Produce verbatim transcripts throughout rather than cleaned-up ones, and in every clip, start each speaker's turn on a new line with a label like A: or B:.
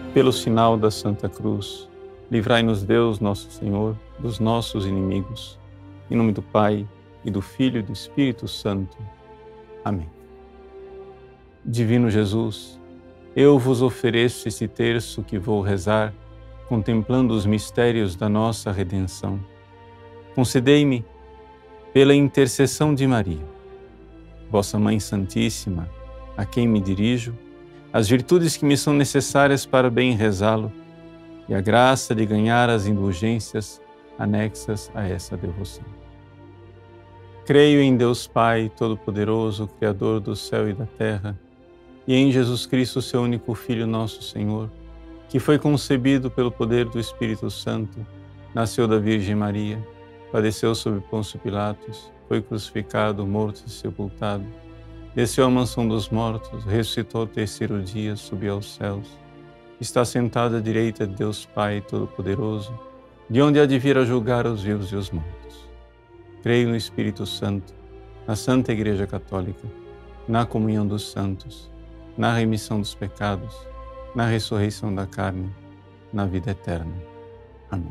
A: Pelo sinal da Santa Cruz, livrai-nos Deus, nosso Senhor, dos nossos inimigos. Em nome do Pai, e do Filho e do Espírito Santo. Amém. Divino Jesus, eu vos ofereço este terço que vou rezar, contemplando os mistérios da nossa redenção. Concedei-me, pela intercessão de Maria, vossa Mãe Santíssima, a quem me dirijo, as virtudes que me são necessárias para bem rezá-lo e a graça de ganhar as indulgências anexas a essa devoção. Creio em Deus Pai Todo-Poderoso, Criador do céu e da terra, e em Jesus Cristo, seu único Filho, nosso Senhor, que foi concebido pelo poder do Espírito Santo, nasceu da Virgem Maria, padeceu sob Pôncio Pilatos, foi crucificado, morto e sepultado, desceu à mansão dos mortos, ressuscitou ao terceiro dia, subiu aos céus, está sentado à direita de Deus Pai Todo-Poderoso, de onde há de vir a julgar os vivos e os mortos. Creio no Espírito Santo, na Santa Igreja Católica, na comunhão dos santos, na remissão dos pecados, na ressurreição da carne, na vida eterna. Amém.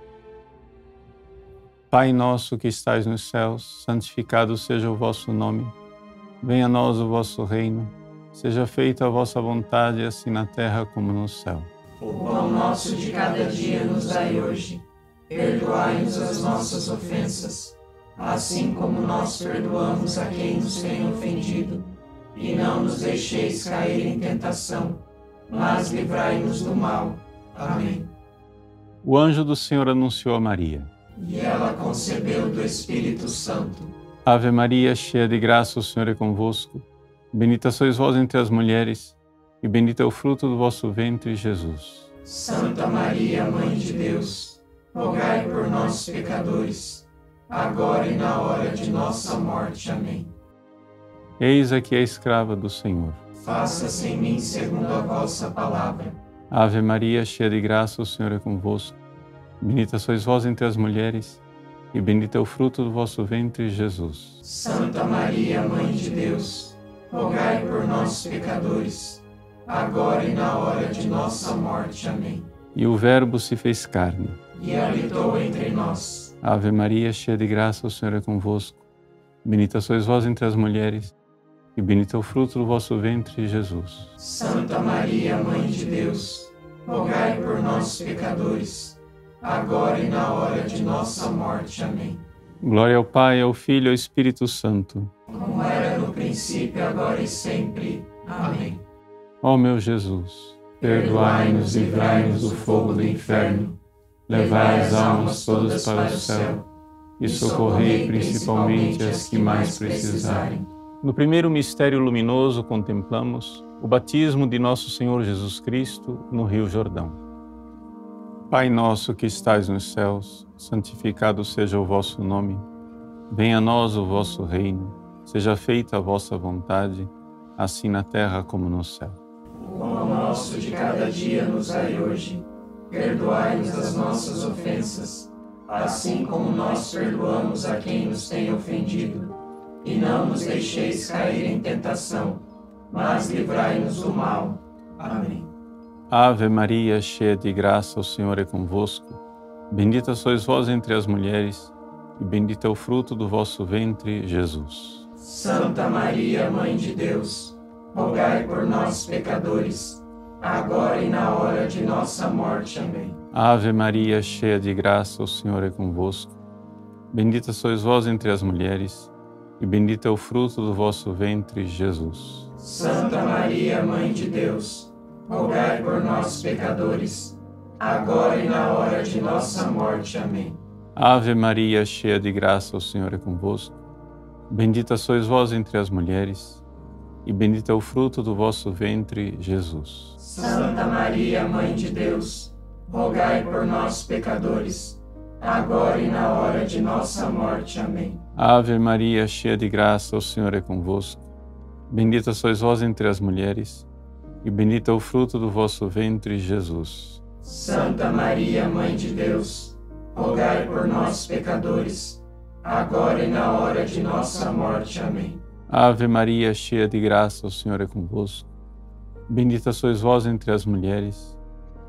A: Pai nosso que estais nos céus, santificado seja o vosso nome. Venha a nós o vosso reino. Seja feita a vossa vontade, assim na terra como no céu.
B: O pão nosso de cada dia nos dai hoje. Perdoai-nos as nossas ofensas, assim como nós perdoamos a quem nos tem ofendido. E não nos deixeis cair em tentação, mas livrai-nos do mal. Amém.
A: O anjo do Senhor anunciou a Maria.
B: E ela concebeu do Espírito Santo.
A: Ave Maria, cheia de graça, o Senhor é convosco. Bendita sois vós entre as mulheres, e bendito é o fruto do vosso ventre, Jesus.
B: Santa Maria, Mãe de Deus, rogai por nós, pecadores, agora e na hora de nossa morte. Amém.
A: Eis aqui a escrava do Senhor.
B: Faça-se em mim segundo a vossa palavra.
A: Ave Maria, cheia de graça, o Senhor é convosco. Bendita sois vós entre as mulheres, e bendito é o fruto do vosso ventre, Jesus.
B: Santa Maria, Mãe de Deus, rogai por nós, pecadores, agora e na hora de nossa morte. Amém.
A: E o Verbo se fez carne
B: e habitou entre nós.
A: Ave Maria, cheia de graça, o Senhor é convosco. Bendita sois vós entre as mulheres, e bendito é o fruto do vosso ventre, Jesus.
B: Santa Maria, Mãe de Deus, rogai por nós, pecadores, agora e na hora de nossa morte. Amém.
A: Glória ao Pai, ao Filho e ao Espírito Santo.
B: Como era no princípio, agora e sempre. Amém.
A: Ó meu Jesus,
B: perdoai-nos e livrai-nos do fogo do inferno, levai as almas todas para o céu e socorrei principalmente as que mais precisarem.
A: No primeiro mistério luminoso contemplamos o batismo de nosso Senhor Jesus Cristo no Rio Jordão. Pai nosso que estais nos céus, santificado seja o vosso nome. Venha a nós o vosso reino. Seja feita a vossa vontade, assim na terra como no céu.
B: O pão nosso de cada dia nos dai hoje. Perdoai-nos as nossas ofensas, assim como nós perdoamos a quem nos tem ofendido. E não nos deixeis cair em tentação, mas livrai-nos do mal. Amém.
A: Ave Maria, cheia de graça, o Senhor é convosco. Bendita sois vós entre as mulheres, e bendito é o fruto do vosso ventre, Jesus.
B: Santa Maria, Mãe de Deus, rogai por nós, pecadores, agora e na hora de nossa morte. Amém.
A: Ave Maria, cheia de graça, o Senhor é convosco. Bendita sois vós entre as mulheres, e bendito é o fruto do vosso ventre, Jesus.
B: Santa Maria, Mãe de Deus, rogai por nós, pecadores, agora e na hora de nossa morte. Amém.
A: Ave Maria, cheia de graça, o Senhor é convosco. Bendita sois vós entre as mulheres, e bendito é o fruto do vosso ventre, Jesus.
B: Santa Maria, Mãe de Deus, rogai por nós, pecadores, agora e na hora de nossa morte. Amém.
A: Ave Maria, cheia de graça, o Senhor é convosco. Bendita sois vós entre as mulheres, e bendito é o fruto do vosso ventre, Jesus.
B: Santa Maria, Mãe de Deus, rogai por nós, pecadores, agora e na hora de nossa morte. Amém.
A: Ave Maria, cheia de graça, o Senhor é convosco. Bendita sois vós entre as mulheres,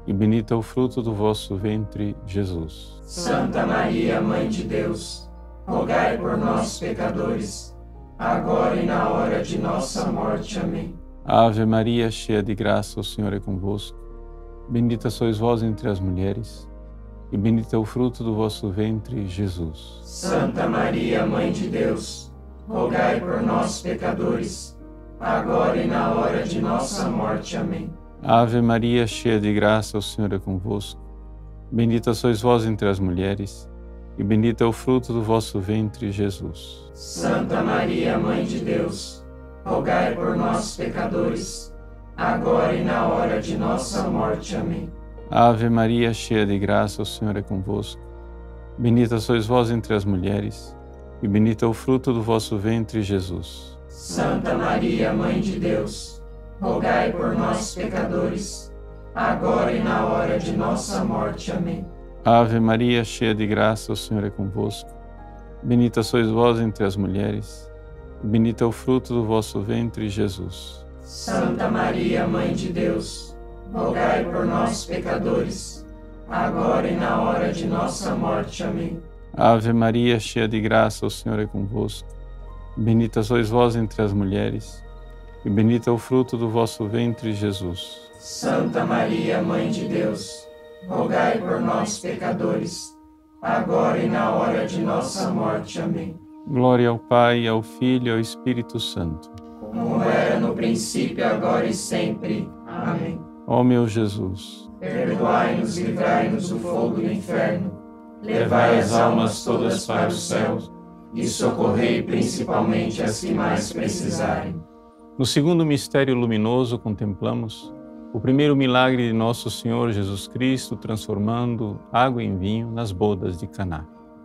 A: e bendito é o fruto do vosso ventre, Jesus.
B: Santa Maria, Mãe de Deus, rogai por nós, pecadores, agora e na hora de nossa morte. Amém.
A: Ave Maria, cheia de graça, o Senhor é convosco. Bendita sois vós entre as mulheres, e bendito é o fruto do vosso ventre, Jesus.
B: Santa Maria, Mãe de Deus, rogai por nós, pecadores, agora e na hora de nossa morte. Amém.
A: Ave Maria, cheia de graça, o Senhor é convosco. Bendita sois vós entre as mulheres, e bendito é o fruto do vosso ventre, Jesus.
B: Santa Maria, Mãe de Deus, rogai por nós, pecadores, agora e na hora de nossa morte. Amém.
A: Ave Maria, cheia de graça, o Senhor é convosco. Bendita sois vós entre as mulheres, e bendito é o fruto do vosso ventre, Jesus.
B: Santa Maria, Mãe de Deus, rogai por nós, pecadores, agora e na hora de nossa morte. Amém.
A: Ave Maria, cheia de graça, o Senhor é convosco. Bendita sois vós entre as mulheres, e bendito é o fruto do vosso ventre, Jesus.
B: Santa Maria, Mãe de Deus, rogai por nós, pecadores, agora e na hora de nossa morte. Amém.
A: Ave Maria, cheia de graça, o Senhor é convosco. Bendita sois vós entre as mulheres, e bendito é o fruto do vosso ventre, Jesus.
B: Santa Maria, Mãe de Deus, rogai por nós, pecadores, agora e na hora de nossa morte. Amém.
A: Glória ao Pai, ao Filho e ao Espírito Santo.
B: Como era no princípio, agora e sempre. Amém.
A: Ó meu Jesus,
B: perdoai-nos e livrai-nos do fogo do inferno, levai as almas todas para o céu e socorrei principalmente as que mais precisarem.
A: No segundo mistério luminoso, contemplamos o primeiro milagre de nosso Senhor Jesus Cristo transformando água em vinho nas bodas de Caná.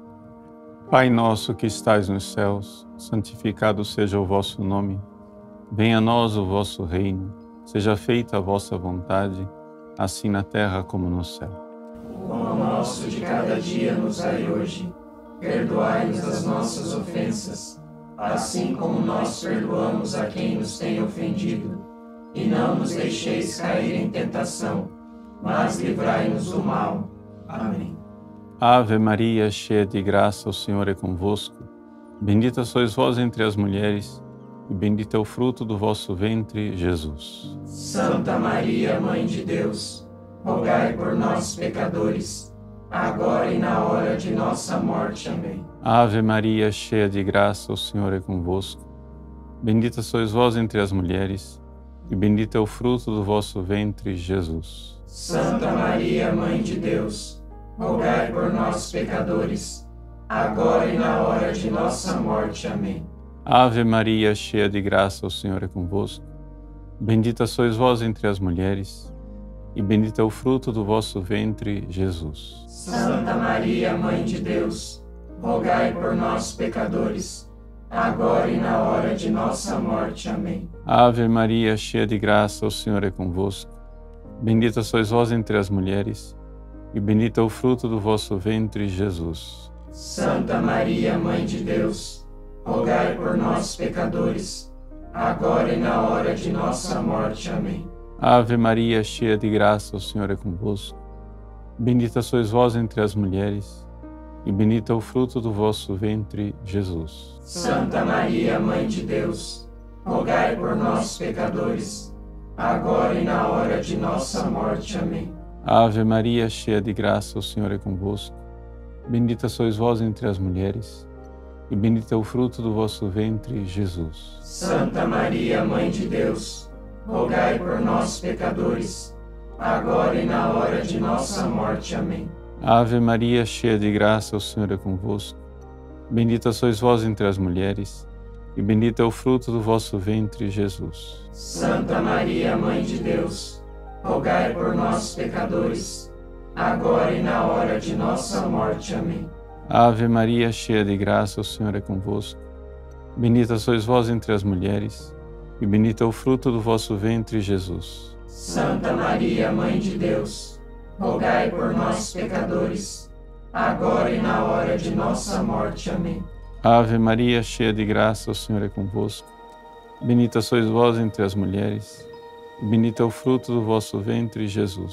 A: Pai nosso que estais nos céus, santificado seja o vosso nome. Venha a nós o vosso reino. Seja feita a vossa vontade, assim na terra como no céu.
B: O pão nosso de cada dia nos dai hoje. Perdoai-nos as nossas ofensas, assim como nós perdoamos a quem nos tem ofendido. E não nos deixeis cair em tentação, mas livrai-nos do mal. Amém.
A: Ave Maria, cheia de graça, o Senhor é convosco. Bendita sois vós entre as mulheres, e bendito é o fruto do vosso ventre, Jesus.
B: Santa Maria, Mãe de Deus, rogai por nós, pecadores, agora e na hora de nossa morte. Amém.
A: Ave Maria, cheia de graça, o Senhor é convosco. Bendita sois vós entre as mulheres, e bendito é o fruto do vosso ventre, Jesus.
B: Santa Maria, Mãe de Deus, rogai por nós, pecadores, agora e na hora de nossa morte. Amém.
A: Ave Maria, cheia de graça, o Senhor é convosco. Bendita sois vós entre as mulheres, e bendito é o fruto do vosso ventre, Jesus.
B: Santa Maria, Mãe de Deus, rogai por nós, pecadores, agora e na hora de nossa morte. Amém.
A: Ave Maria, cheia de graça, o Senhor é convosco. Bendita sois vós entre as mulheres, e bendito é o fruto do vosso ventre, Jesus.
B: Santa Maria, Mãe de Deus, rogai por nós, pecadores, agora e na hora de nossa morte. Amém.
A: Ave Maria, cheia de graça, o Senhor é convosco. Bendita sois vós entre as mulheres, e bendito é o fruto do vosso ventre, Jesus.
B: Santa Maria, Mãe de Deus, rogai por nós, pecadores, agora e na hora de nossa morte. Amém.
A: Ave Maria, cheia de graça, o Senhor é convosco. Bendita sois vós entre as mulheres, e bendito é o fruto do vosso ventre, Jesus.
B: Santa Maria, Mãe de Deus, rogai por nós, pecadores, agora e na hora de nossa morte. Amém.
A: Ave Maria, cheia de graça, o Senhor é convosco. Bendita sois vós entre as mulheres, e bendito é o fruto do vosso ventre, Jesus.
B: Santa Maria, Mãe de Deus, rogai por nós, pecadores, agora e na hora de nossa morte. Amém.
A: Ave Maria, cheia de graça, o Senhor é convosco. Bendita sois vós entre as mulheres, e bendito é o fruto do vosso ventre, Jesus.
B: Santa Maria, Mãe de Deus, rogai por nós, pecadores, agora e na hora de nossa morte. Amém.
A: Ave Maria, cheia de graça, o Senhor é convosco. Bendita sois vós entre as mulheres, e bendito é o fruto do vosso ventre, Jesus.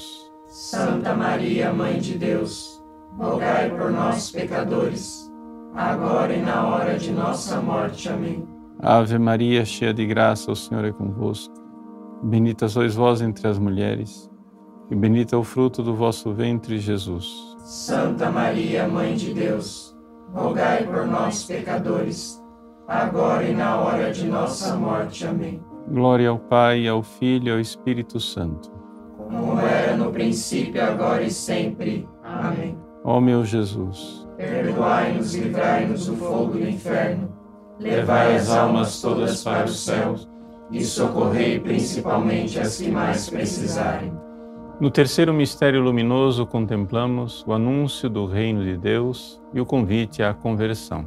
B: Santa Maria, Mãe de Deus, rogai por nós, pecadores, agora e na hora de nossa morte. Amém.
A: Ave Maria, cheia de graça, o Senhor é convosco. Bendita sois vós entre as mulheres, e bendito é o fruto do vosso ventre, Jesus.
B: Santa Maria, Mãe de Deus, rogai por nós, pecadores, agora e na hora de nossa morte. Amém.
A: Glória ao Pai, ao Filho e ao Espírito Santo.
B: Como era no princípio, agora e sempre. Amém.
A: Ó meu Jesus,
B: perdoai-nos e livrai-nos do fogo do inferno, levai as almas todas para o céu e socorrei principalmente as que mais precisarem.
A: No terceiro mistério luminoso, contemplamos o anúncio do reino de Deus e o convite à conversão.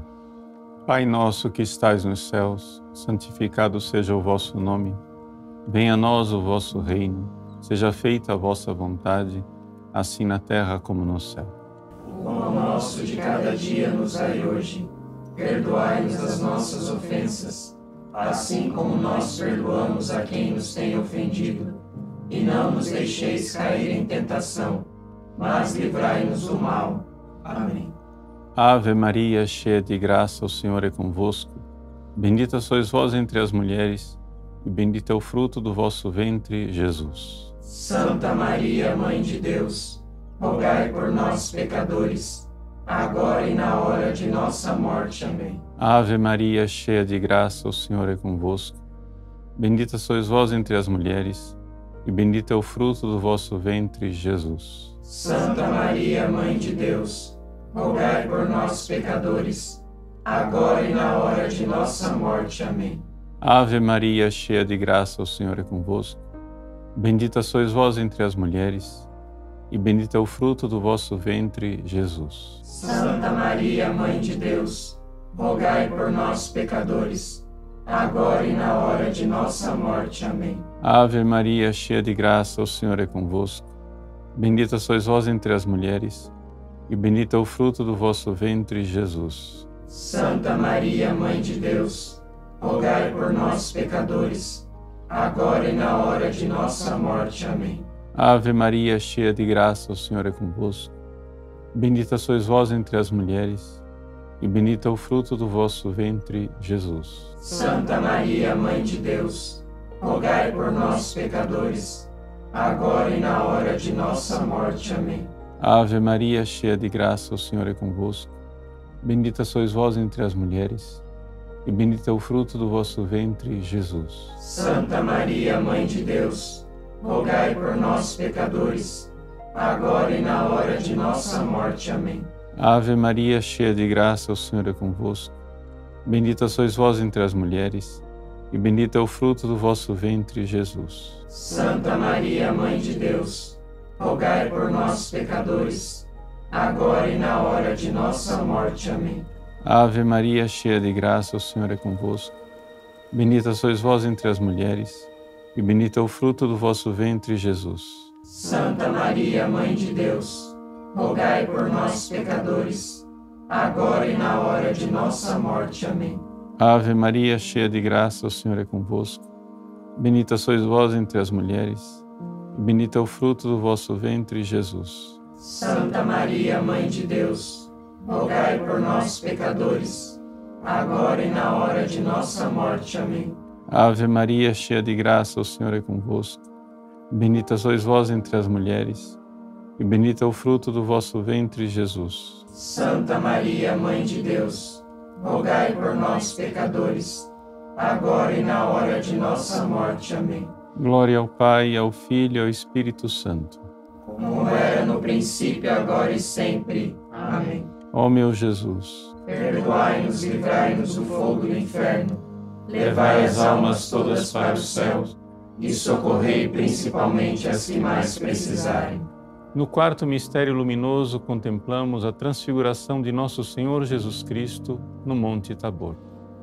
A: Pai nosso que estais nos céus, santificado seja o vosso nome. Venha a nós o vosso reino, seja feita a vossa vontade, assim na terra como no céu.
B: O pão nosso de cada dia nos dai hoje. Perdoai-nos as nossas ofensas, assim como nós perdoamos a quem nos tem ofendido. E não nos deixeis cair em tentação, mas livrai-nos do mal. Amém.
A: Ave Maria, cheia de graça, o Senhor é convosco. Bendita sois vós entre as mulheres, e bendito é o fruto do vosso ventre, Jesus.
B: Santa Maria, Mãe de Deus, rogai por nós, pecadores, agora e na hora de nossa morte. Amém.
A: Ave Maria, cheia de graça, o Senhor é convosco. Bendita sois vós entre as mulheres, e bendito é o fruto do vosso ventre, Jesus.
B: Santa Maria, Mãe de Deus, rogai por nós, pecadores, agora e na hora de nossa morte. Amém.
A: Ave Maria, cheia de graça, o Senhor é convosco. Bendita sois vós entre as mulheres, e bendito é o fruto do vosso ventre, Jesus.
B: Santa Maria, Mãe de Deus, rogai por nós, pecadores, agora e na hora de nossa morte. Amém.
A: Ave Maria, cheia de graça, o Senhor é convosco. Bendita sois vós entre as mulheres, e bendito é o fruto do vosso ventre, Jesus.
B: Santa Maria, Mãe de Deus, rogai por nós, pecadores, agora e na hora de nossa morte. Amém.
A: Ave Maria, cheia de graça, o Senhor é convosco. Bendita sois vós entre as mulheres, e bendito é o fruto do vosso ventre, Jesus.
B: Santa Maria, Mãe de Deus, rogai por nós, pecadores, agora e na hora de nossa morte. Amém.
A: Ave Maria, cheia de graça, o Senhor é convosco. Bendita sois vós entre as mulheres, e bendito é o fruto do vosso ventre, Jesus.
B: Santa Maria, Mãe de Deus, rogai por nós, pecadores, agora e na hora de nossa morte. Amém.
A: Ave Maria, cheia de graça, o Senhor é convosco. Bendita sois vós entre as mulheres, e bendito é o fruto do vosso ventre, Jesus.
B: Santa Maria, Mãe de Deus, rogai por nós, pecadores, agora e na hora de nossa morte. Amém.
A: Ave Maria, cheia de graça, o Senhor é convosco. Bendita sois vós entre as mulheres, e bendito é o fruto do vosso ventre, Jesus.
B: Santa Maria, Mãe de Deus, rogai por nós, pecadores, agora e na hora de nossa morte. Amém.
A: Ave Maria, cheia de graça, o Senhor é convosco. Bendita sois vós entre as mulheres, e bendito é o fruto do vosso ventre, Jesus.
B: Santa Maria, Mãe de Deus, rogai por nós, pecadores, agora e na hora de nossa morte. Amém.
A: Ave Maria, cheia de graça, o Senhor é convosco. Bendita sois vós entre as mulheres, e bendito é o fruto do vosso ventre, Jesus.
B: Santa Maria, Mãe de Deus, rogai por nós, pecadores, agora e na hora de nossa morte. Amém.
A: Glória ao Pai, ao Filho e ao Espírito Santo.
B: Como era no princípio, agora e sempre. Amém.
A: Ó meu Jesus,
B: perdoai-nos e livrai-nos do fogo do inferno, levai as almas todas para o céu e socorrei principalmente as que mais precisarem.
A: No quarto mistério luminoso, contemplamos a transfiguração de nosso Senhor Jesus Cristo no Monte Tabor.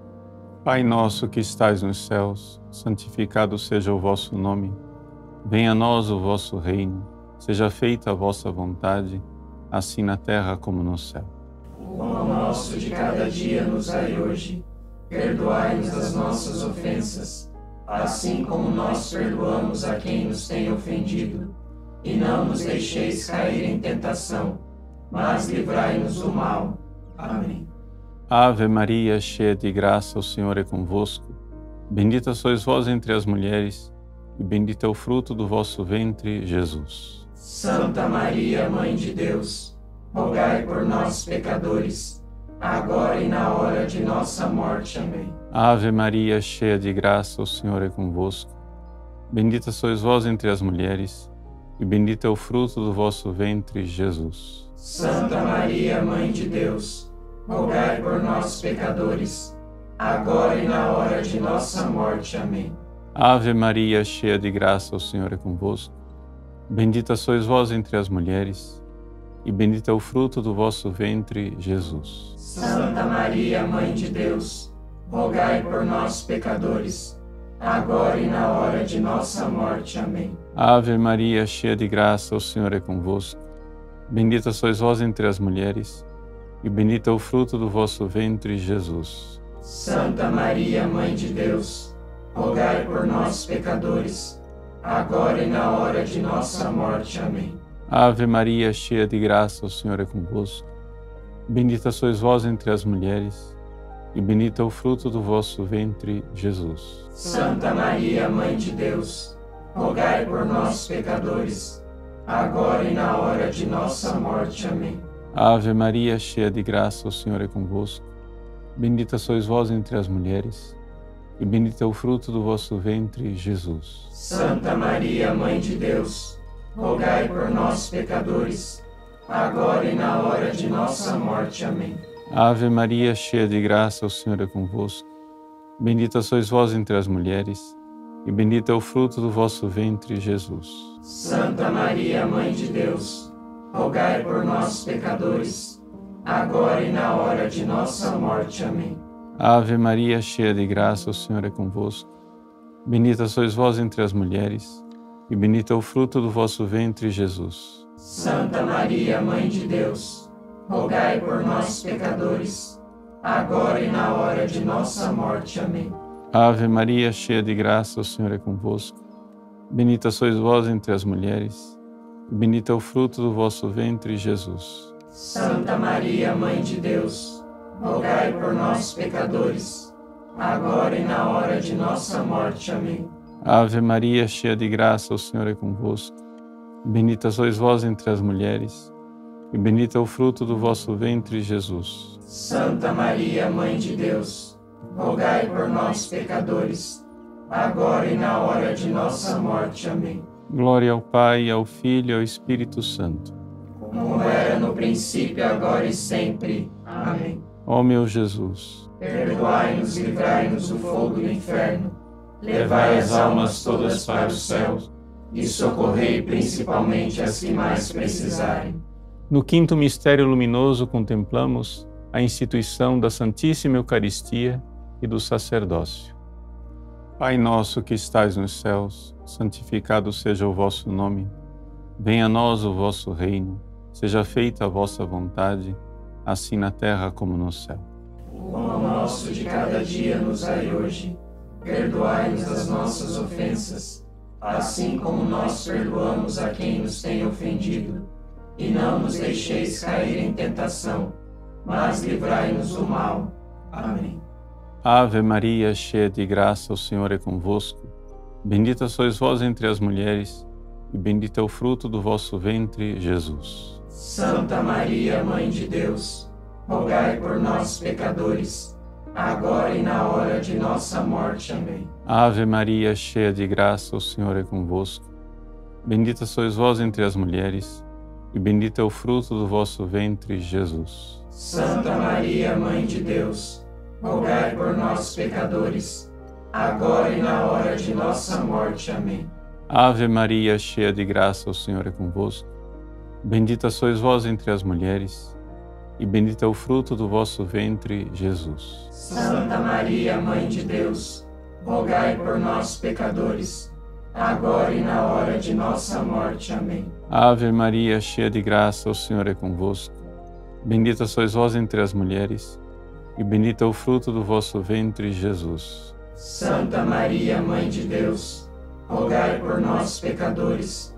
A: Pai nosso que estais nos céus, santificado seja o vosso nome. Venha a nós o vosso reino, seja feita a vossa vontade, assim na terra como no céu.
B: O pão nosso de cada dia nos dai hoje. Perdoai-nos as nossas ofensas, assim como nós perdoamos a quem nos tem ofendido. e não nos deixeis cair em tentação, mas livrai-nos do mal. Amém.
A: Ave Maria, cheia de graça, o Senhor é convosco. Bendita sois vós entre as mulheres, e bendito é o fruto do vosso ventre, Jesus.
B: Santa Maria, Mãe de Deus, rogai por nós, pecadores, agora e na hora de nossa morte. Amém.
A: Ave Maria, cheia de graça, o Senhor é convosco. Bendita sois vós entre as mulheres, e bendito é o fruto do vosso ventre, Jesus.
B: Santa Maria, Mãe de Deus, rogai por nós, pecadores, agora e na hora de nossa morte. Amém.
A: Ave Maria, cheia de graça, o Senhor é convosco. Bendita sois vós entre as mulheres, e bendito é o fruto do vosso ventre, Jesus.
B: Santa Maria, Mãe de Deus, rogai por nós, pecadores, agora e na hora de nossa morte. Amém.
A: Ave Maria, cheia de graça, o Senhor é convosco. Bendita sois vós entre as mulheres, e bendito é o fruto do vosso ventre, Jesus.
B: Santa Maria, Mãe de Deus, rogai por nós, pecadores, agora e na hora de nossa morte. Amém.
A: Ave Maria, cheia de graça, o Senhor é convosco. Bendita sois vós entre as mulheres, e bendito é o fruto do vosso ventre, Jesus.
B: Santa Maria, Mãe de Deus, rogai por nós, pecadores, agora e na hora de nossa morte. Amém.
A: Ave Maria, cheia de graça, o Senhor é convosco. Bendita sois vós entre as mulheres, e bendito é o fruto do vosso ventre, Jesus.
B: Santa Maria, Mãe de Deus, rogai por nós, pecadores, agora e na hora de nossa morte. Amém.
A: Ave Maria, cheia de graça, o Senhor é convosco. Bendita sois vós entre as mulheres, e bendito é o fruto do vosso ventre, Jesus.
B: Santa Maria, Mãe de Deus, rogai por nós, pecadores, agora e na hora de nossa morte. Amém.
A: Ave Maria, cheia de graça, o Senhor é convosco. Bendita sois vós entre as mulheres, e bendito é o fruto do vosso ventre, Jesus.
B: Santa Maria, Mãe de Deus, rogai por nós, pecadores, agora e na hora de nossa morte. Amém.
A: Ave Maria, cheia de graça, o Senhor é convosco. Bendita sois vós entre as mulheres, e bendito é o fruto do vosso ventre, Jesus.
B: Santa Maria, Mãe de Deus, rogai por nós, pecadores, agora e na hora de nossa morte. Amém.
A: Ave Maria, cheia de graça, o Senhor é convosco. Bendita sois vós entre as mulheres, e bendito é o fruto do vosso ventre, Jesus.
B: Santa Maria, Mãe de Deus, rogai por nós, pecadores, agora e na hora de nossa morte. Amém.
A: Glória ao Pai, ao Filho e ao Espírito Santo.
B: Como era no princípio, agora e sempre. Amém.
A: Ó meu Jesus,
B: perdoai-nos e livrai-nos do fogo do inferno, levai as almas todas para o céu, e socorrei principalmente as que mais precisarem.
A: No quinto mistério luminoso contemplamos a instituição da Santíssima Eucaristia e do sacerdócio. Pai nosso que estais nos céus, santificado seja o vosso nome. Venha a nós o vosso reino, seja feita a vossa vontade, assim na terra como no céu.
B: O pão nosso de cada dia nos dai hoje. Perdoai-nos as nossas ofensas, assim como nós perdoamos a quem nos tem ofendido. E não nos deixeis cair em tentação, mas livrai-nos do mal. Amém.
A: Ave Maria, cheia de graça, o Senhor é convosco. Bendita sois vós entre as mulheres, e bendito é o fruto do vosso ventre, Jesus.
B: Santa Maria, Mãe de Deus, rogai por nós, pecadores, agora e na hora de nossa morte. Amém.
A: Ave Maria, cheia de graça, o Senhor é convosco. Bendita sois vós entre as mulheres, e bendito é o fruto do vosso ventre, Jesus.
B: Santa Maria, Mãe de Deus, rogai por nós, pecadores, agora e na hora de nossa morte. Amém.
A: Ave Maria, cheia de graça, o Senhor é convosco. Bendita sois vós entre as mulheres, e bendito é o fruto do vosso ventre, Jesus.
B: Santa Maria, Mãe de Deus, rogai por nós, pecadores, agora e na hora de nossa morte. Amém.
A: Ave Maria, cheia de graça, o Senhor é convosco. Bendita sois vós entre as mulheres, e bendito é o fruto do vosso ventre, Jesus.
B: Santa Maria, Mãe de Deus, rogai por nós, pecadores,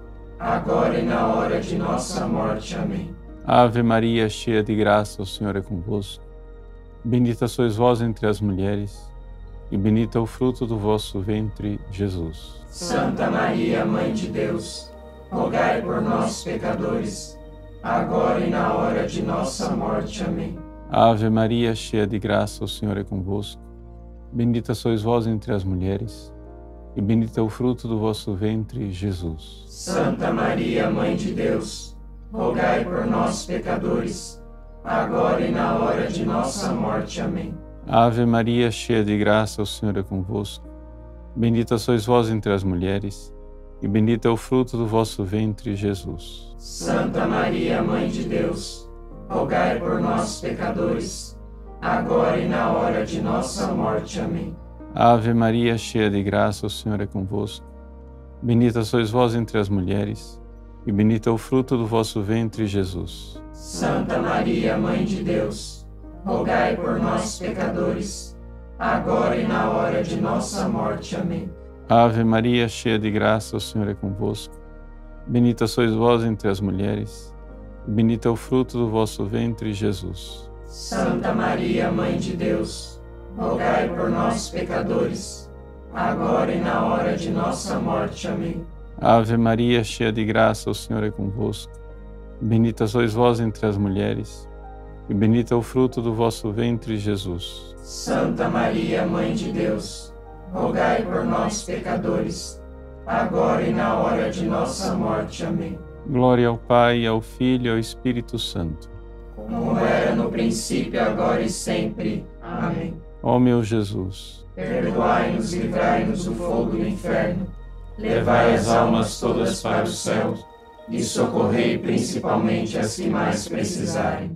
B: agora e na hora de nossa morte. Amém.
A: Ave Maria, cheia de graça, o Senhor é convosco. Bendita sois vós entre as mulheres, e bendito é o fruto do vosso ventre, Jesus.
B: Santa Maria, Mãe de Deus, rogai por nós, pecadores, agora e na hora de nossa morte. Amém.
A: Ave Maria, cheia de graça, o Senhor é convosco. Bendita sois vós entre as mulheres, e bendito é o fruto do vosso ventre, Jesus.
B: Santa Maria, Mãe de Deus, rogai por nós, pecadores, agora e na hora de nossa morte. Amém.
A: Ave Maria, cheia de graça, o Senhor é convosco. Bendita sois vós entre as mulheres, e bendito é o fruto do vosso ventre, Jesus.
B: Santa Maria, Mãe de Deus, rogai por nós, pecadores, agora e na hora de nossa morte. Amém.
A: Ave Maria, cheia de graça, o Senhor é convosco. Bendita sois vós entre as mulheres, e bendito é o fruto do vosso ventre, Jesus.
B: Santa Maria, Mãe de Deus, rogai por nós, pecadores, agora e na hora de nossa morte. Amém.
A: Ave Maria, cheia de graça, o Senhor é convosco. Bendita sois vós entre as mulheres, e bendito é o fruto do vosso ventre, Jesus.
B: Santa Maria, Mãe de Deus, rogai por nós, pecadores, agora e na hora de nossa morte. Amém.
A: Ave Maria, cheia de graça, o Senhor é convosco. Bendita sois vós entre as mulheres, e bendito é o fruto do vosso ventre, Jesus.
B: Santa Maria, Mãe de Deus, rogai por nós, pecadores, agora e na hora de nossa morte. Amém.
A: Glória ao Pai, ao Filho e ao Espírito Santo.
B: Como era no princípio, agora e sempre. Amém.
A: Ó meu Jesus,
B: perdoai-nos e livrai-nos do fogo do inferno, levai as almas todas para o céu, e socorrei principalmente as que mais precisarem.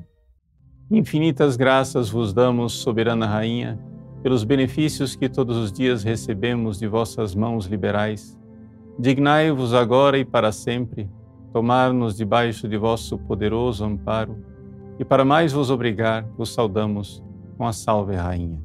A: Infinitas graças vos damos, soberana Rainha, pelos benefícios que todos os dias recebemos de vossas mãos liberais. Dignai-vos agora e para sempre tomar-nos debaixo de vosso poderoso amparo, e para mais vos obrigar, vos saudamos com a Salve Rainha.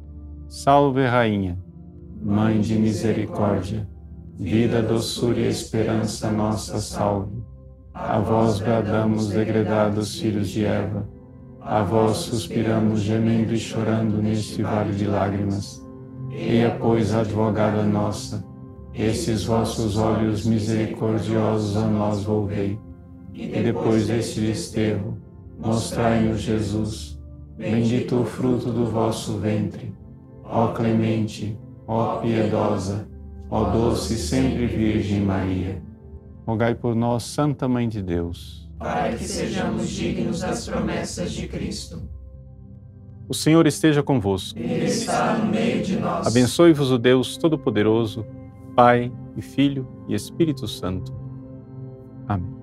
A: Salve Rainha, Mãe de misericórdia, vida, doçura e esperança nossa, salve. A vós bradamos, degredados filhos de Eva, a vós suspiramos, gemendo e chorando neste vale de lágrimas. Eia, pois, advogada nossa, esses vossos olhos misericordiosos a nós volvei, e depois deste desterro, mostrai-nos Jesus, bendito o fruto do vosso ventre. Ó clemente, ó piedosa, ó doce e sempre Virgem Maria, rogai por nós, Santa Mãe de Deus,
B: para que sejamos dignos das promessas de Cristo.
A: O Senhor esteja convosco.
B: Ele está no meio de nós.
A: Abençoe-vos o Deus Todo-Poderoso, Pai e Filho e Espírito Santo. Amém.